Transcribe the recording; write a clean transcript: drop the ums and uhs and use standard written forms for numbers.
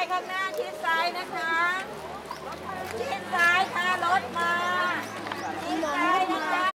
ข้างหน้าชิดซ้ายนะคะ